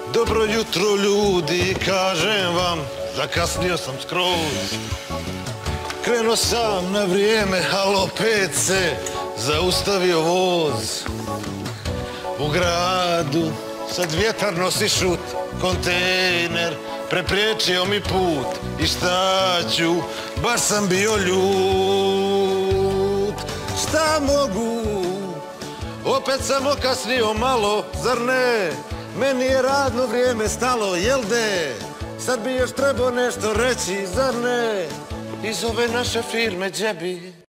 Dobro jutro ljudi, kažem vam, zakasnio sam skroz. Krenuo sam na vrijeme, al opet se zaustavio voz. U gradu sad vjetar nosi šut, kontejner prepriječio mi put. I šta ću, baš sam bio ljut. Šta mogu, opet sam okasnio malo, zar ne? Meni je radno vrijeme stalo, jel de? Sad bi još trebao nešto reći, zar ne? Iz ove naše firme džebi